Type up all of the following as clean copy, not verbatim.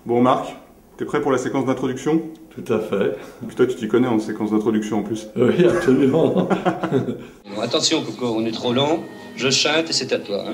Bon Marc, t'es prêt pour la séquence d'introduction? Tout à fait. Puis toi tu t'y connais en séquence d'introduction en plus. Oui, absolument. Bon, attention Coco, on est trop lent, je chante et c'est à toi. Hein.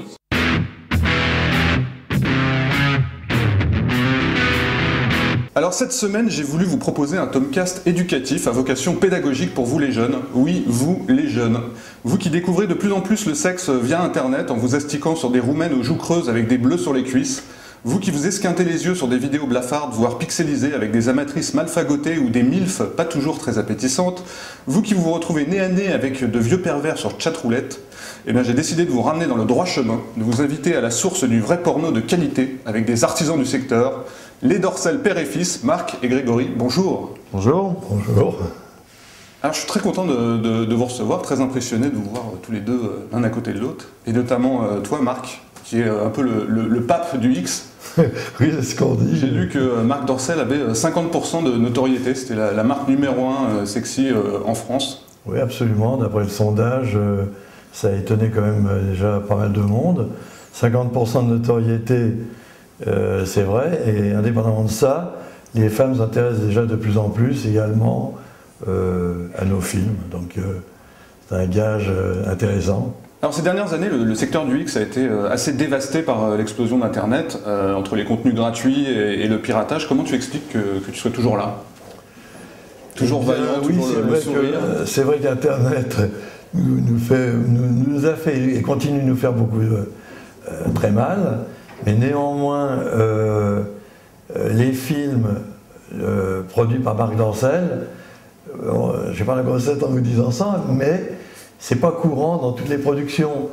Alors cette semaine, j'ai voulu vous proposer un tomcast éducatif à vocation pédagogique pour vous les jeunes. Oui, vous les jeunes. Vous qui découvrez de plus en plus le sexe via internet en vous astiquant sur des roumaines aux joues creuses avec des bleus sur les cuisses. Vous qui vous esquintez les yeux sur des vidéos blafardes, voire pixelisées avec des amatrices mal fagotées ou des milfs pas toujours très appétissantes. Vous qui vous retrouvez nez à nez avec de vieux pervers sur chatroulette. Eh bien j'ai décidé de vous ramener dans le droit chemin, de vous inviter à la source du vrai porno de qualité avec des artisans du secteur. Les Dorcel père et fils, Marc et Grégory, bonjour. Bonjour. Bonjour. Alors je suis très content de vous recevoir, très impressionné de vous voir tous les deux l'un à côté de l'autre. Et notamment toi Marc, qui est un peu le pape du X. Oui, c'est ce qu'on dit. J'ai lu que Marc Dorcel avait 50% de notoriété, c'était la marque numéro 1 sexy en France. Oui, absolument. D'après le sondage, ça a étonné quand même déjà pas mal de monde. 50% de notoriété, c'est vrai. Et indépendamment de ça, les femmes s'intéressent déjà de plus en plus également à nos films. Donc c'est un gage intéressant. Alors ces dernières années, le secteur du X a été assez dévasté par l'explosion d'Internet, entre les contenus gratuits et le piratage. Comment tu expliques que tu sois toujours là? Toujours vaillant, oui, toujours le sourire. C'est vrai qu'Internet nous a fait et continue de nous faire beaucoup très mal, mais néanmoins les films produits par Marc Dorcel, je ne vais pas la grossette en vous disant ça, mais c'est pas courant dans toutes les productions.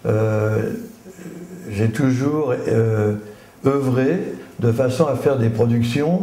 J'ai toujours œuvré de façon à faire des productions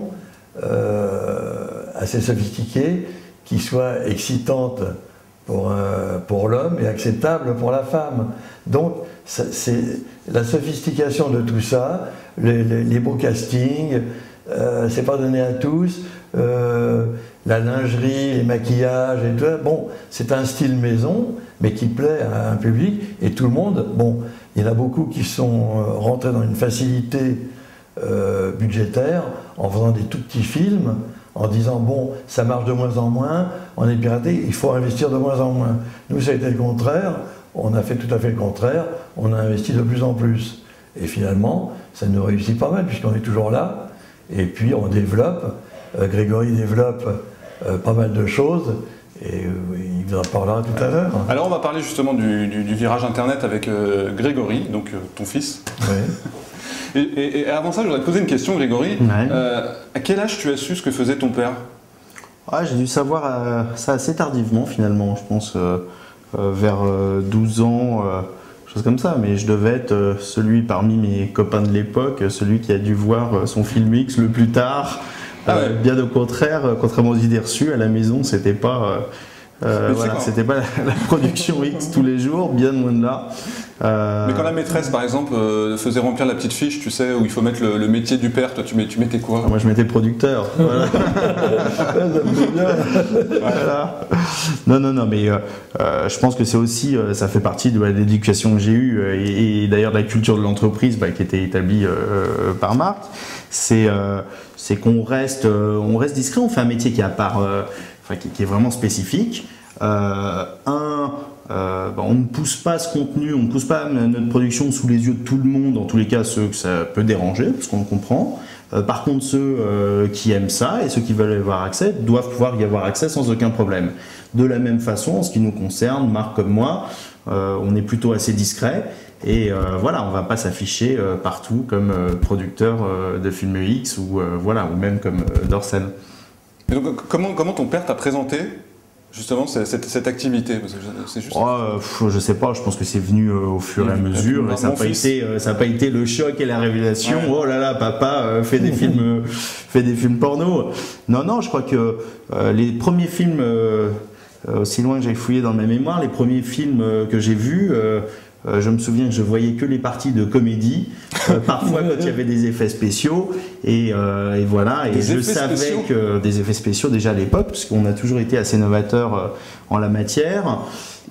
assez sophistiquées, qui soient excitantes pour l'homme et acceptables pour la femme. Donc c'est la sophistication de tout ça, les beaux castings, c'est pas donné à tous. La lingerie, les maquillages et tout, bon, c'est un style maison, mais qui plaît à un public, et tout le monde, bon, il y en a beaucoup qui sont rentrés dans une facilité budgétaire, en faisant des tout petits films, en disant, bon, ça marche de moins en moins, on est piraté, il faut investir de moins en moins. Nous, ça a été le contraire, on a fait tout à fait le contraire, on a investi de plus en plus. Et finalement, ça nous réussit pas mal, puisqu'on est toujours là, et puis on développe, Grégory développe pas mal de choses, et il vous en parlera tout à l'heure. Alors on va parler justement du virage internet avec Grégory, donc ton fils. Oui. et avant ça, je voudrais te poser une question, Grégory. Ouais. À quel âge tu as su ce que faisait ton père? J'ai dû savoir ça assez tardivement finalement, je pense vers 12 ans, chose comme ça, mais je devais être celui parmi mes copains de l'époque, celui qui a dû voir son film X le plus tard. Bien au contraire, contrairement aux idées reçues, à la maison, c'était pas, c'était pas la production X tous les jours, bien loin de là. Mais quand la maîtresse, par exemple, faisait remplir la petite fiche, tu sais, où il faut mettre le métier du père, toi tu mettais quoi? Moi je mettais producteur. Voilà. Voilà. Non, mais je pense que c'est aussi, ça fait partie de l'éducation que j'ai eue et d'ailleurs de la culture de l'entreprise qui était établie par Marc. C'est qu'on reste discret, on fait un métier qui est à part, qui est vraiment spécifique. On ne pousse pas ce contenu, on ne pousse pas notre production sous les yeux de tout le monde, en tous les cas ceux que ça peut déranger, parce qu'on le comprend. Par contre, ceux qui aiment ça et ceux qui veulent y avoir accès doivent pouvoir y avoir accès sans aucun problème. De la même façon, en ce qui nous concerne, Marc comme moi, on est plutôt assez discret. Et voilà, on ne va pas s'afficher partout comme producteur de films X ou même comme Dorcel. Et donc, comment ton père t'a présenté justement cette activité? C'est juste... je sais pas, je pense que c'est venu au fur et à mesure. Et ça n'a pas été le choc et la révélation. Ouais. Oh là là, papa fait des films porno. Non, je crois que les premiers films, aussi loin que j'ai fouillé dans ma mémoire, les premiers films que j'ai vus. Je me souviens que je voyais que les parties de comédie, parfois quand il y avait des effets spéciaux, et voilà, et je savais que des effets spéciaux déjà à l'époque, parce qu'on a toujours été assez novateur en la matière,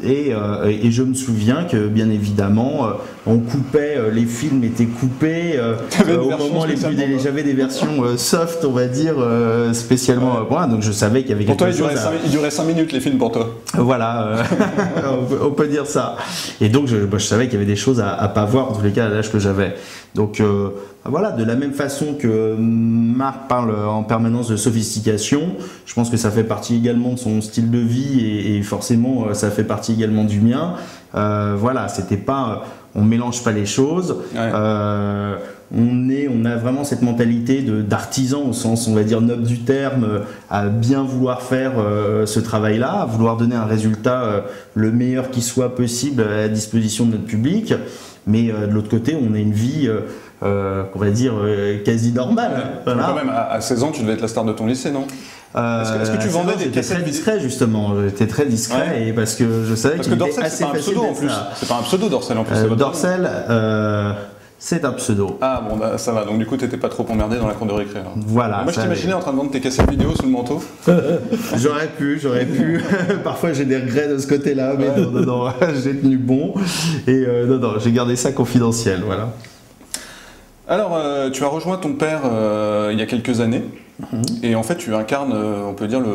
Et je me souviens que bien évidemment on coupait, les films étaient coupés au moment les plus j'avais des versions soft, on va dire, spécialement pour donc je savais qu'il y avait quelque chose. Pour toi il durait 5 minutes les films pour toi. Voilà, on peut dire ça. Et donc je savais qu'il y avait des choses à pas voir en tous les cas à l'âge que j'avais. Donc voilà, de la même façon que Marc parle en permanence de sophistication, je pense que ça fait partie également de son style de vie et forcément ça fait partie également du mien. Voilà, c'était pas, on mélange pas les choses. Ouais. On a vraiment cette mentalité d'artisan au sens, on va dire, noble du terme, à bien vouloir faire ce travail-là, à vouloir donner un résultat le meilleur qui soit possible à la disposition de notre public. Mais de l'autre côté, on a une vie, on va dire, quasi normale. Voilà. Quand même, à 16 ans, tu devais être la star de ton lycée, non? Est-ce que tu vendais des cassettes? J'étais très discret, justement. J'étais très discret, ouais. Et parce que je savais qu'il était assez facile d'être ça. C'est pas un pseudo, Dorcel, en plus. Dorcel, c'est un pseudo. Ah bon, bah, ça va. Donc du coup, t'étais pas trop emmerdé dans la cour de récré. Alors. Voilà. Moi, je t'imaginais en train de vendre tes cassettes vidéo sous le manteau. J'aurais pu. Parfois, j'ai des regrets de ce côté-là, mais ouais. non, j'ai tenu bon. Et non, j'ai gardé ça confidentiel, voilà. Alors, tu as rejoint ton père il y a quelques années, et en fait, tu incarnes, on peut dire,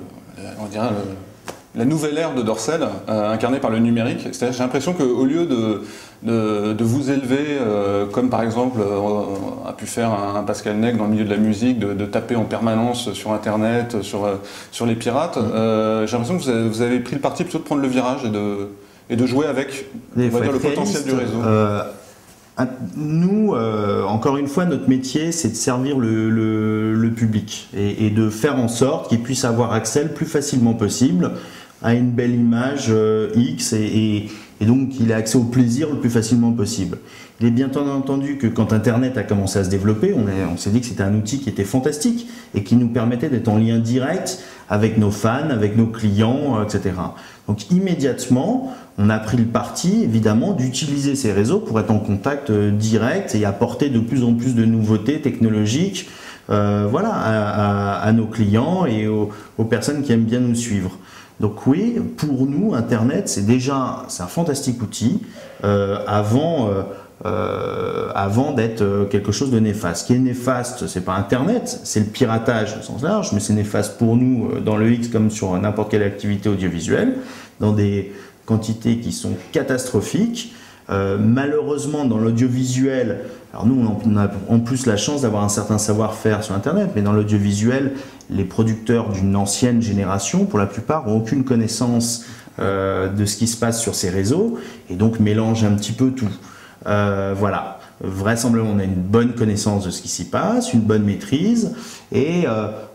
la nouvelle ère de Dorcel, incarnée par le numérique. C'est-à-dire, j'ai l'impression qu'au lieu de vous élever, comme par exemple a pu faire un Pascal Nègre dans le milieu de la musique, de taper en permanence sur Internet, sur les pirates, j'ai l'impression que vous avez pris le parti plutôt de prendre le virage et de jouer avec, on va dire, le potentiel du réseau. Nous, encore une fois, notre métier, c'est de servir le public et de faire en sorte qu'il puisse avoir accès le plus facilement possible à une belle image X et donc qu'il ait accès au plaisir le plus facilement possible. Il est bien entendu que quand Internet a commencé à se développer, on s'est dit que c'était un outil qui était fantastique et qui nous permettait d'être en lien direct avec nos fans, avec nos clients, etc. Donc immédiatement, on a pris le parti, évidemment, d'utiliser ces réseaux pour être en contact direct et apporter de plus en plus de nouveautés technologiques à nos clients et aux personnes qui aiment bien nous suivre. Donc oui, pour nous, Internet, c'est un fantastique outil avant d'être quelque chose de néfaste. Ce qui est néfaste, c'est pas Internet, c'est le piratage au sens large, mais c'est néfaste pour nous dans le X comme sur n'importe quelle activité audiovisuelle, dans des quantités qui sont catastrophiques. Malheureusement, dans l'audiovisuel, alors nous on a en plus la chance d'avoir un certain savoir-faire sur Internet, mais dans l'audiovisuel, les producteurs d'une ancienne génération, pour la plupart, n'ont aucune connaissance de ce qui se passe sur ces réseaux, et donc mélangent un petit peu tout. Voilà, vraisemblablement on a une bonne connaissance de ce qui s'y passe, une bonne maîtrise, et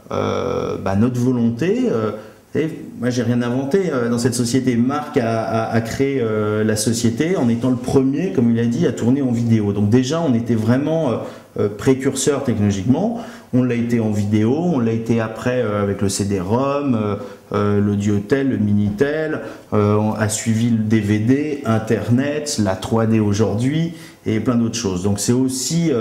notre volonté... moi, j'ai rien inventé dans cette société. Marc a créé la société en étant le premier, comme il a dit, à tourner en vidéo. Donc déjà, on était vraiment précurseur technologiquement. On l'a été en vidéo, on l'a été après avec le CD-ROM, l'audiotel, le Minitel. On a suivi le DVD, Internet, la 3D aujourd'hui et plein d'autres choses. Donc c'est aussi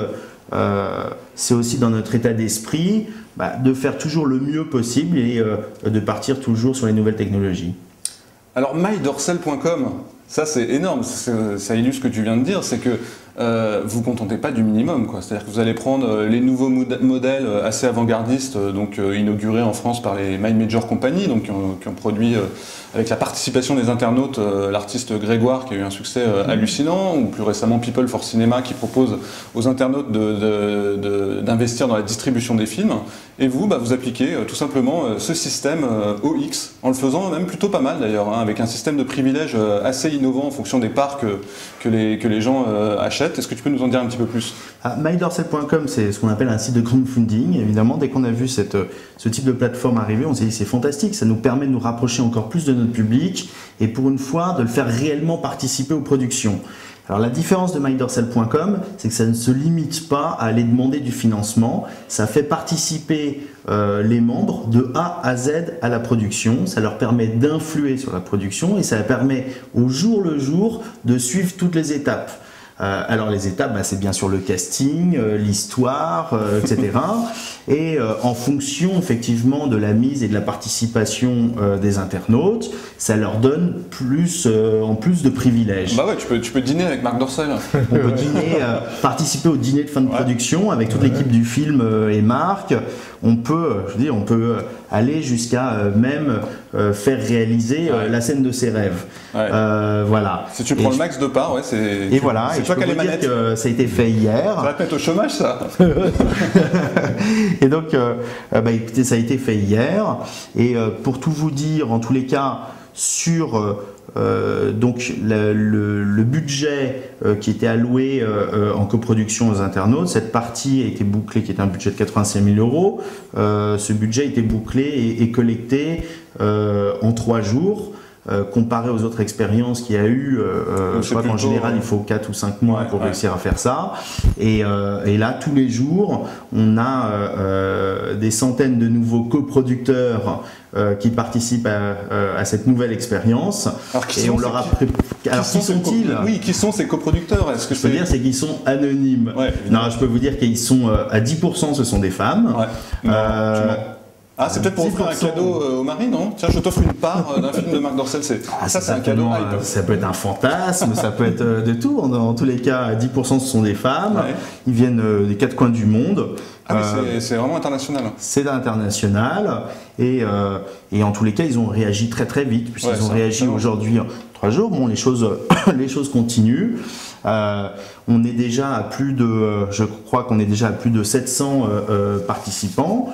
dans notre état d'esprit de faire toujours le mieux possible et de partir toujours sur les nouvelles technologies. Alors mydorcel.com, ça c'est énorme, ça illustre ce que tu viens de dire, c'est que vous ne vous contentez pas du minimum, quoi. C'est-à-dire que vous allez prendre les nouveaux modèles assez avant-gardistes, donc inaugurés en France par les My Major Company, donc qui ont produit avec la participation des internautes l'artiste Grégoire qui a eu un succès hallucinant, ou plus récemment People for Cinema qui propose aux internautes d'investir dans la distribution des films. Et vous, vous appliquez tout simplement ce système OX, en le faisant même plutôt pas mal d'ailleurs, avec un système de privilèges assez innovant en fonction des parts que les gens achètent. Est-ce que tu peux nous en dire un petit peu plus? mydorcel.com, c'est ce qu'on appelle un site de crowdfunding. Évidemment, dès qu'on a vu ce type de plateforme arriver, on s'est dit c'est fantastique, ça nous permet de nous rapprocher encore plus de notre public et pour une fois de le faire réellement participer aux productions. Alors la différence de mydorcel.com, c'est que ça ne se limite pas à aller demander du financement, ça fait participer les membres de A à Z à la production, ça leur permet d'influer sur la production et ça permet au jour le jour de suivre toutes les étapes. Alors les étapes, c'est bien sûr le casting, l'histoire, etc. Et en fonction effectivement de la mise et de la participation des internautes, ça leur donne en plus de privilèges. Bah ouais, tu peux dîner avec Marc Dorcel. On peut dîner, participer au dîner de fin de production avec toute l'équipe du film et Marc. On peut aller jusqu'à même faire réaliser la scène de ses rêves. Ouais. Voilà. Si tu prends le max de part, ouais, c'est. Et voilà. C'est Et toi je peux qui as les vous dire manettes. que ça a été fait hier. Ça va te mettre au chômage, ça. Et donc, écoutez, ça a été fait hier. Et pour tout vous dire, en tous les cas, sur donc le budget qui était alloué en coproduction aux internautes, cette partie a été bouclée, qui était un budget de 85 000 euros. Ce budget a été bouclé et collecté en 3 jours. Comparé aux autres expériences qu'il y a eu, je crois qu'en général il faut 4 ou 5 mois pour réussir à faire ça. Et là, tous les jours, on a des centaines de nouveaux coproducteurs qui participent à cette nouvelle expérience. Alors, qui sont-ils? Oui, qui sont ces coproducteurs? Est-ce que je peux dire, c'est qu'ils sont anonymes. Ouais, non, je peux vous dire qu'ils sont à 10%, ce sont des femmes. Ouais. Ah, c'est peut-être pour offrir un cadeau au mari, non? Tiens, je t'offre une part d'un film de Marc Dorcel. C'est un cadeau hype. Ça peut être un fantasme, ça peut être de tout. Dans tous les cas, 10% ce sont des femmes. Ouais. Ils viennent des 4 coins du monde. Ah, mais c'est vraiment international. C'est international. Et en tous les cas, ils ont réagi très très vite, puisqu'ils ont réagi aujourd'hui en 3 jours. Bon, les choses continuent. On est déjà à plus de, je crois qu'on est déjà à plus de 700 participants.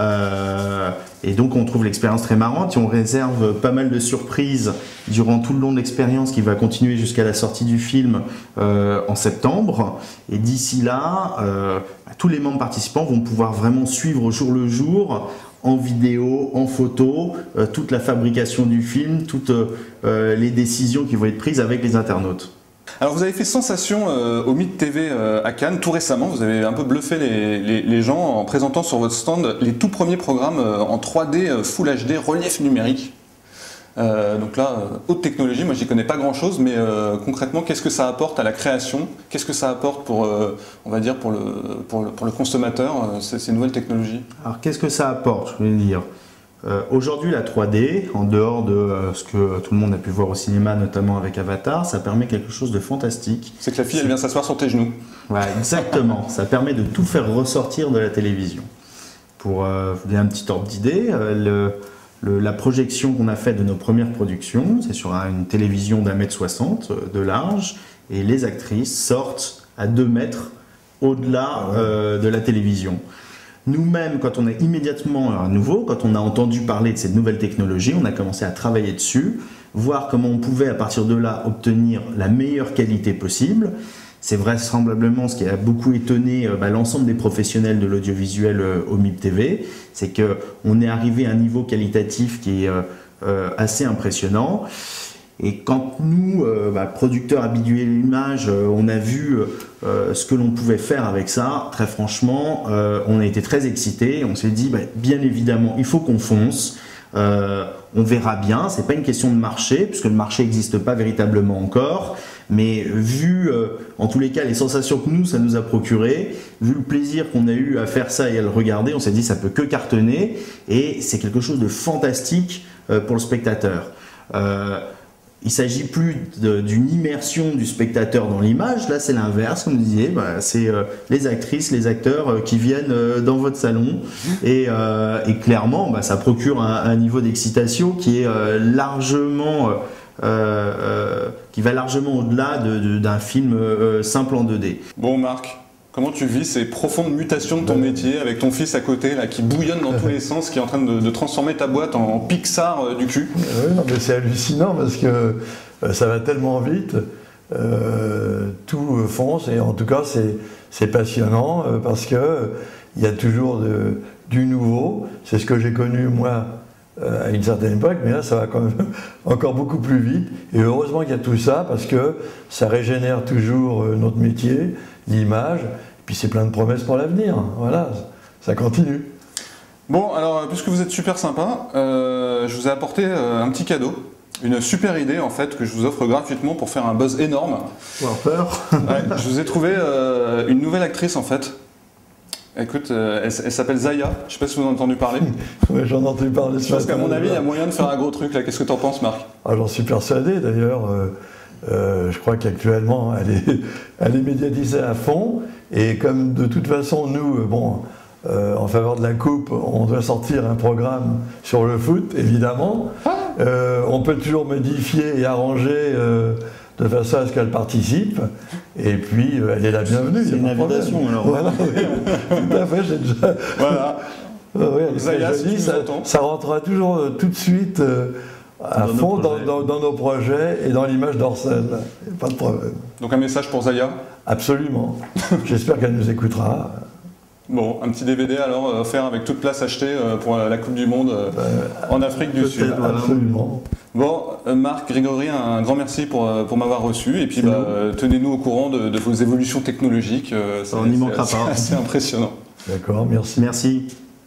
Et donc on trouve l'expérience très marrante et on réserve pas mal de surprises durant tout le long de l'expérience qui va continuer jusqu'à la sortie du film en septembre. Et d'ici là, tous les membres participants vont pouvoir vraiment suivre au jour le jour, en vidéo, en photo, toute la fabrication du film, toutes les décisions qui vont être prises avec les internautes. Alors vous avez fait sensation au Mythe TV à Cannes tout récemment, vous avez un peu bluffé les gens en présentant sur votre stand les tout premiers programmes en 3D Full HD relief numérique. Donc là, haute technologie, moi j'y connais pas grand chose, mais concrètement qu'est-ce que ça apporte à la création? Qu'est-ce que ça apporte pour, on va dire, pour le consommateur, ces nouvelles technologies? Alors qu'est-ce que ça apporte, je vais dire. Aujourd'hui, la 3D, en dehors de ce que tout le monde a pu voir au cinéma, notamment avec Avatar, ça permet quelque chose de fantastique. C'est que la fille, elle vient s'asseoir sur tes genoux. Ouais, exactement. Ça permet de tout faire ressortir de la télévision. Pour vous donner un petit ordre d'idée, la projection qu'on a faite de nos premières productions, c'est sur une télévision d'1,60 m de large, et les actrices sortent à 2 mètres au-delà de la télévision. Nous-mêmes, quand on a immédiatement à nouveau, quand on a entendu parler de cette nouvelle technologie, on a commencé à travailler dessus, voir comment on pouvait à partir de là obtenir la meilleure qualité possible. C'est vraisemblablement ce qui a beaucoup étonné l'ensemble des professionnels de l'audiovisuel au MIP TV, c'est qu'on est arrivé à un niveau qualitatif qui est assez impressionnant. Et quand nous, producteurs habitués à l'image, on a vu ce que l'on pouvait faire avec ça, très franchement, on a été très excités. On s'est dit, bien évidemment, il faut qu'on fonce. On verra bien, c'est pas une question de marché, puisque le marché n'existe pas véritablement encore. Mais vu, en tous les cas, les sensations que ça nous a procuré, vu le plaisir qu'on a eu à faire ça et à le regarder, on s'est dit, ça peut que cartonner. Et c'est quelque chose de fantastique pour le spectateur. Il ne s'agit plus d'une immersion du spectateur dans l'image, là c'est l'inverse, comme vous disiez, c'est les actrices, les acteurs qui viennent dans votre salon et clairement ça procure un niveau d'excitation qui est largement, qui va largement au-delà d'un film simple en 2D. Bon Marc, comment tu vis ces profondes mutations de ton métier avec ton fils à côté là, qui bouillonne dans tous les sens, qui est en train de transformer ta boîte en Pixar du cul? Oui, non, mais c'est hallucinant parce que ça va tellement vite, tout fonce et en tout cas c'est passionnant parce qu'il y a toujours du nouveau. C'est ce que j'ai connu moi à une certaine époque, mais là ça va quand même encore beaucoup plus vite et heureusement qu'il y a tout ça parce que ça régénère toujours notre métier, l'image, puis c'est plein de promesses pour l'avenir. Voilà, ça continue. Bon, alors, puisque vous êtes super sympa, je vous ai apporté un petit cadeau. une super idée en fait que je vous offre gratuitement pour faire un buzz énorme. peur. Ouais, je vous ai trouvé une nouvelle actrice en fait. Écoute, elle s'appelle Zaya, je sais pas si vous en avez entendu parler. Ouais, j'en ai entendu parler ce Je pense matin. qu'à mon avis, il y a moyen de faire un gros truc là. Qu'est-ce que t'en penses, Marc? Ah, j'en suis persuadé d'ailleurs. Je crois qu'actuellement, elle est médiatisée à fond. Et comme de toute façon, nous, en faveur de la Coupe, on doit sortir un programme sur le foot, évidemment. On peut toujours modifier et arranger de façon à ce qu'elle participe. Et puis, elle est la bienvenue. C'est une invitation alors. Voilà, oui, tout à fait, j'ai déjà. Voilà. Oui, elle est Zaya, très si jolie, tu nous entends. ça rentrera toujours tout de suite à Dans fond nos projets. dans nos projets et dans l'image d'Orsen. Pas de problème. Donc un message pour Zaya. Absolument. J'espère qu'elle nous écoutera. Bon, un petit DVD alors offert avec toute place achetée pour la Coupe du Monde en Afrique du Sud. Voilà. Absolument. Bon, Marc, Grégory, un grand merci pour m'avoir reçu. Et puis, tenez-nous au courant de vos évolutions technologiques. On n'y manquera pas. C'est assez impressionnant. D'accord, merci. Merci.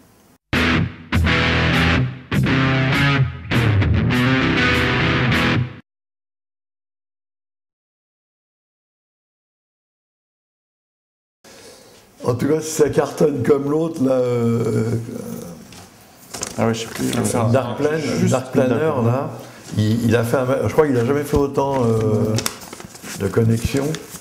En tout cas, si ça cartonne comme l'autre, là, Ah ouais, je sais plus. Dark Planner, là, il a fait je crois qu'il n'a jamais fait autant de connexions.